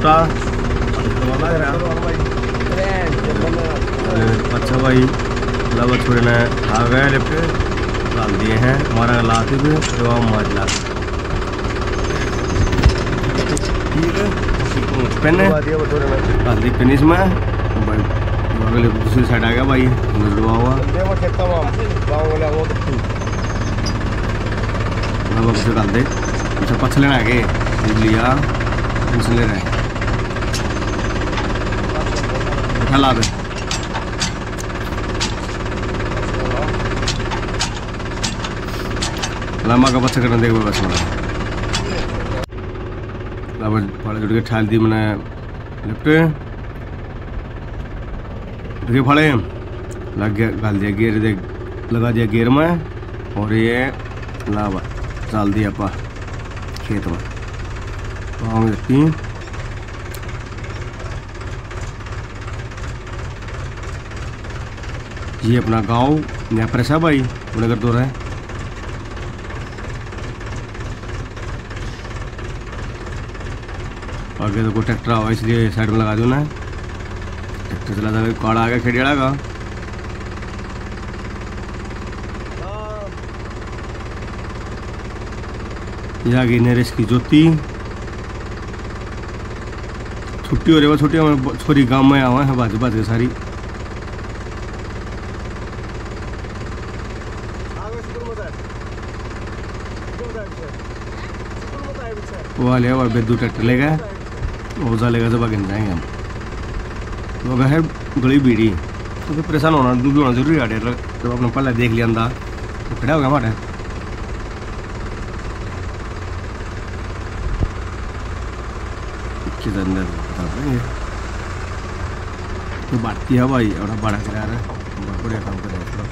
छोटा अच्छा भाई लव छोड़े ने आ गए लिफ्ट डाल दिए हैं हमारा लाते हुए तो मार ला पेन डाल दी पेन इसमें भाई अगले दूसरी साइड आ गया भाई डुबा हुआ से डाल दे अच्छा पछले आ गए लिया ले रहे उठा ला दे लम्बा का बच्चा करना देख बस फाड़े जुड़ के ठाल दी मैंने लिफ्ट देखिए फाड़े लग गया डाल दिया गियर दे लगा दिया गियर में और ये लावा डाल दिया अपा खेत में पाँव देती ये अपना गांव नया प्रेसा भाई नगर दो रहे आगे तो कोई ट्रैक्टर आवा इसलिए साइड में लगा दो ना ट्रैक्टर चला था काड़ा आ गया खेड़ियाड़ा का ये आ गई नरेश की ज्योति छुट्टी हो रही है छुट्टी छोरी गांव में आवा है बाज बाज के सारी वो ले बेदू ट्रैक्टर ले गए ओजा लेगा जब आगे जाएंगे हम लोग है गली बीड़ी तो परेशान होना दूर होना जरूरी है जब अपने पहले देख लिया अंदा तो खड़ा हो गया हमारे तो बढ़ती है भाई और बड़ा करा रहा है बहुत बढ़िया काम कर रहा है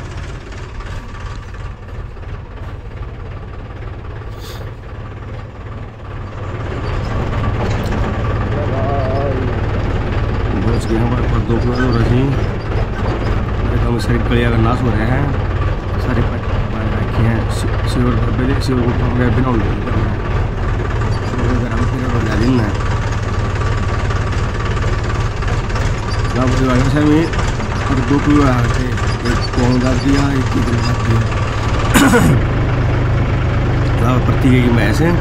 बच गए हमारे 2 किलो हो रही है सारी कड़िया का नाश हो रहे हैं सारे रखे हैं सिवर डब्बे सिवर को बिना दिन है और 2 किलो आ थे एक कौन डाल दिया एक किलो डाल दिया प्रति की भैंस है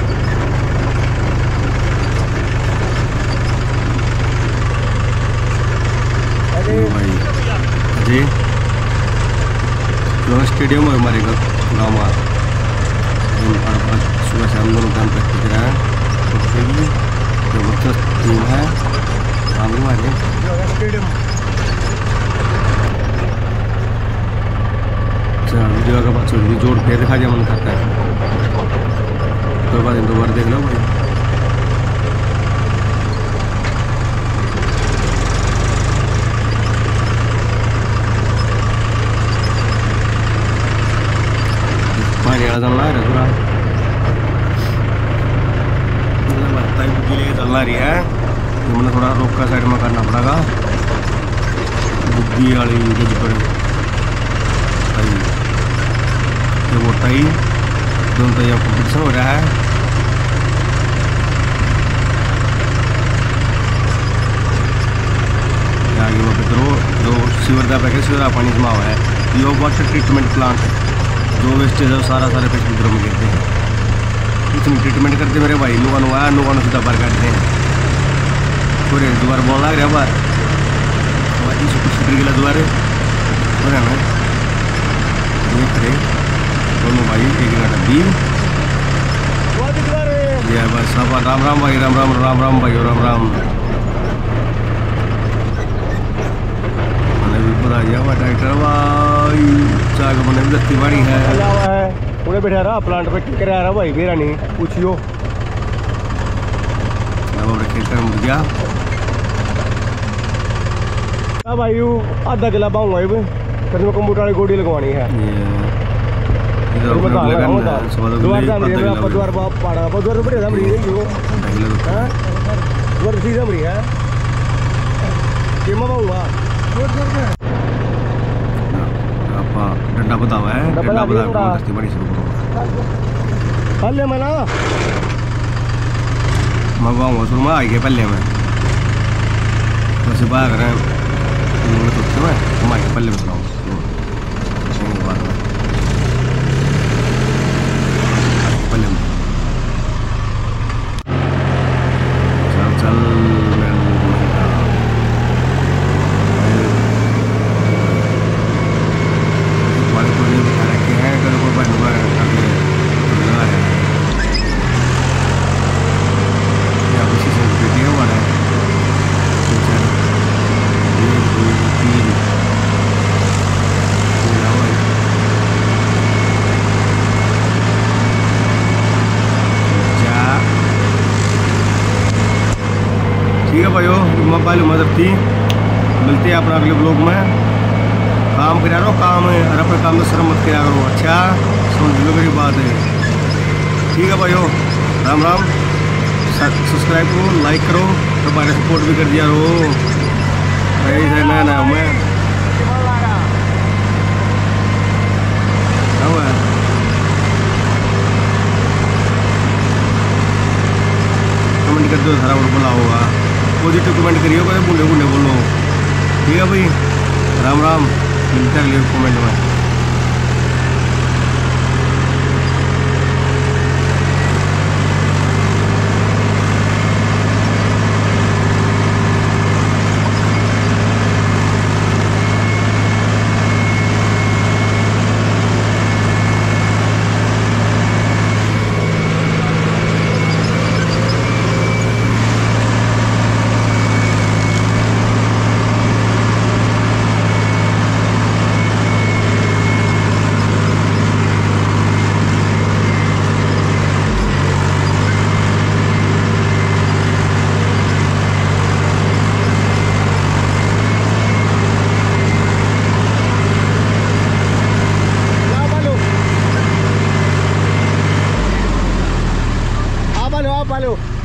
भाई जी स्टेडियम है हमारे गाँव में सुबह शाम दोनों काम प्रैक्टिस करा है जबरदस्त टीम है सामने वाले अच्छा वीडियो का बात जोड़ फिर दिखा दिया मन करता है तो बाद 2 बार देख लो भाई पानी वाला चल रहा है पूरा चलना रही है मैंने थोड़ा रोक का साइड में करना पड़ेगा बुग्गी वाली गज पर ये वो तई दोनों तई कॉम्पिटिशन हो रहा है आगे वो जो सीवर का पैकेज सीवर पानी जमा हुआ है ये वाटर ट्रीटमेंट प्लांट है जो वेस्टेज है सारा पैकेज विद्रोह में गिरते हैं इतनी ट्रीटमेंट करते मेरे भाई लोगों सीधा बार काटते हैं पूरे दोबारा बोल लग रहा बार शूटर गया दोबारे ना ये खड़े दोनों भाई एक डब्बी ये बस सब राम राम भाई राम राम राम राम भाई राम राम मैंने भी पता हुआ ट्रैक्टर भाई चाक मैंने भी दस्ती बाड़ी है पूरे बैठा रहा प्लांट पे टिक रहा भाई मेरा नहीं पूछियो खेतर मुड़ गया भाई आधा किला पाऊंगा फिर मैं कंप्यूटर वाली गोडी लगवानी है डंडा बता हुआ है डंडा बता दस्ती बड़ी शुरू करो मैं वहाँ शुरू में आ गया पहले में वैसे बाहर करें तो मैं आ गया पहले में सुनाऊँ पहले में चल चल ठीक है भाइयों, मोबाइल मदद थी। मिलते हैं अपना अगले ब्लॉग में। काम करा करो काम है और अपने काम में शर्म मत करा करो। अच्छा समझ लो मेरी बात है। ठीक है भाइयों, राम राम। सब्सक्राइब करो, लाइक करो, तो हमारे सपोर्ट भी कर दिया रो। भाई नया नया मैं कमेंट कर दो, सारा और बोला होगा। पॉजिटिव कमेंट करिए, कोई बुले बुले बोलो। ठीक है भाई, राम राम। मिलते हैं अगले कमेंट में। Valeu.